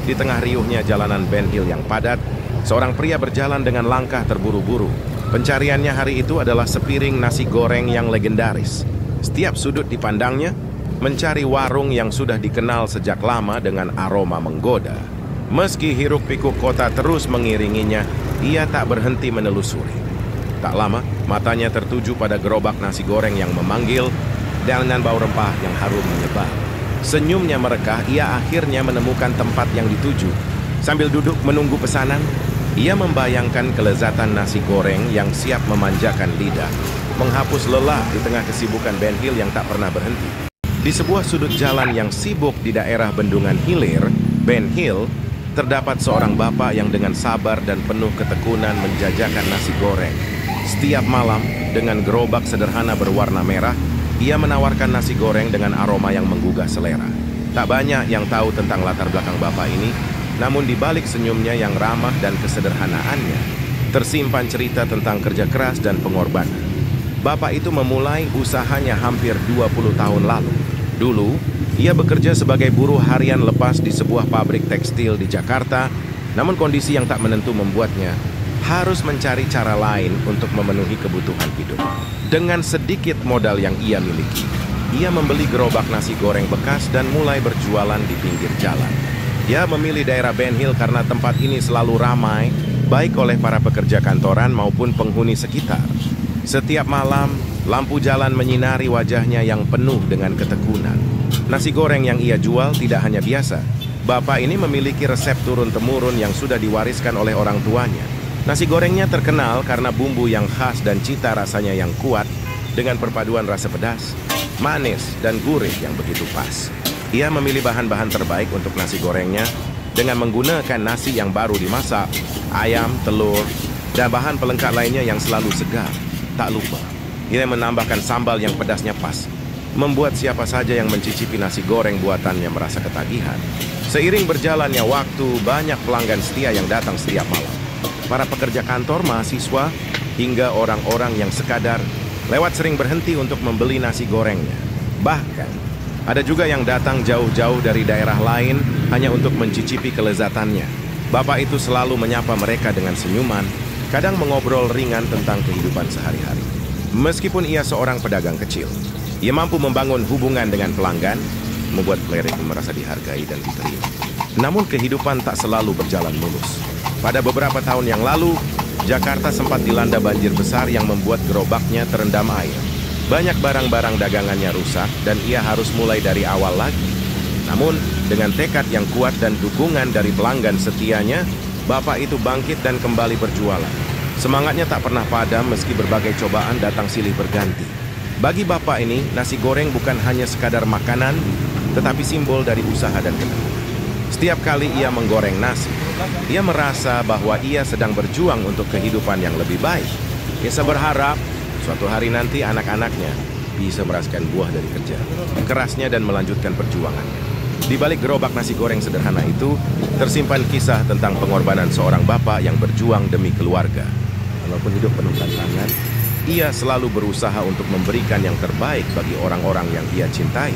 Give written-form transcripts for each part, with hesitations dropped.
Di tengah riuhnya jalanan Ben Hill yang padat, seorang pria berjalan dengan langkah terburu-buru. Pencariannya hari itu adalah sepiring nasi goreng yang legendaris. Setiap sudut dipandangnya, mencari warung yang sudah dikenal sejak lama dengan aroma menggoda. Meski hiruk-pikuk kota terus mengiringinya, ia tak berhenti menelusuri. Tak lama, matanya tertuju pada gerobak nasi goreng yang memanggil dengan bau rempah yang harum menyebar. Senyumnya merekah, ia akhirnya menemukan tempat yang dituju. Sambil duduk menunggu pesanan, ia membayangkan kelezatan nasi goreng yang siap memanjakan lidah, menghapus lelah di tengah kesibukan Ben Hill yang tak pernah berhenti. Di sebuah sudut jalan yang sibuk di daerah Bendungan Hilir, Ben Hill, terdapat seorang bapak yang dengan sabar dan penuh ketekunan menjajakan nasi goreng. Setiap malam, dengan gerobak sederhana berwarna merah, ia menawarkan nasi goreng dengan aroma yang menggugah selera. Tak banyak yang tahu tentang latar belakang bapak ini, namun di balik senyumnya yang ramah dan kesederhanaannya, tersimpan cerita tentang kerja keras dan pengorbanan. Bapak itu memulai usahanya hampir 20 tahun lalu. Dulu, ia bekerja sebagai buruh harian lepas di sebuah pabrik tekstil di Jakarta, namun kondisi yang tak menentu membuatnya harus mencari cara lain untuk memenuhi kebutuhan hidup. Dengan sedikit modal yang ia miliki, ia membeli gerobak nasi goreng bekas dan mulai berjualan di pinggir jalan. Dia memilih daerah Ben Hill karena tempat ini selalu ramai, baik oleh para pekerja kantoran maupun penghuni sekitar. Setiap malam, lampu jalan menyinari wajahnya yang penuh dengan ketekunan. Nasi goreng yang ia jual tidak hanya biasa. Bapak ini memiliki resep turun-temurun yang sudah diwariskan oleh orang tuanya. Nasi gorengnya terkenal karena bumbu yang khas dan cita rasanya yang kuat dengan perpaduan rasa pedas, manis, dan gurih yang begitu pas. Ia memilih bahan-bahan terbaik untuk nasi gorengnya dengan menggunakan nasi yang baru dimasak, ayam, telur, dan bahan pelengkap lainnya yang selalu segar. Tak lupa, ia menambahkan sambal yang pedasnya pas, membuat siapa saja yang mencicipi nasi goreng buatannya merasa ketagihan. Seiring berjalannya waktu, banyak pelanggan setia yang datang setiap malam. Para pekerja kantor, mahasiswa, hingga orang-orang yang sekadar lewat sering berhenti untuk membeli nasi gorengnya. Bahkan, ada juga yang datang jauh-jauh dari daerah lain hanya untuk mencicipi kelezatannya. Bapak itu selalu menyapa mereka dengan senyuman, kadang mengobrol ringan tentang kehidupan sehari-hari. Meskipun ia seorang pedagang kecil, ia mampu membangun hubungan dengan pelanggan, membuat pelirik merasa dihargai dan diterima. Namun kehidupan tak selalu berjalan mulus. Pada beberapa tahun yang lalu, Jakarta sempat dilanda banjir besar yang membuat gerobaknya terendam air. Banyak barang-barang dagangannya rusak dan ia harus mulai dari awal lagi. Namun, dengan tekad yang kuat dan dukungan dari pelanggan setianya, Bapak itu bangkit dan kembali berjualan. Semangatnya tak pernah padam meski berbagai cobaan datang silih berganti. Bagi Bapak ini, nasi goreng bukan hanya sekadar makanan, tetapi simbol dari usaha dan ketekunan. Setiap kali ia menggoreng nasi, ia merasa bahwa ia sedang berjuang untuk kehidupan yang lebih baik. Ia berharap suatu hari nanti anak-anaknya bisa merasakan buah dari kerja kerasnya dan melanjutkan perjuangannya. Di balik gerobak nasi goreng sederhana itu, tersimpan kisah tentang pengorbanan seorang bapak yang berjuang demi keluarga. Walaupun hidup penuh tantangan, ia selalu berusaha untuk memberikan yang terbaik bagi orang-orang yang ia cintai.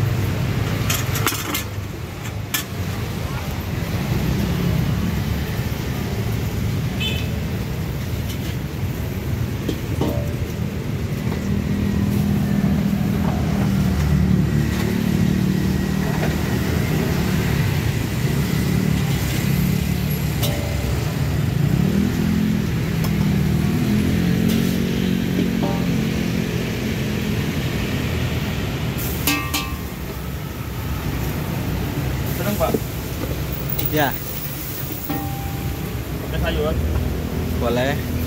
Seneng, Pak? Ya, Pakai sayur? boleh.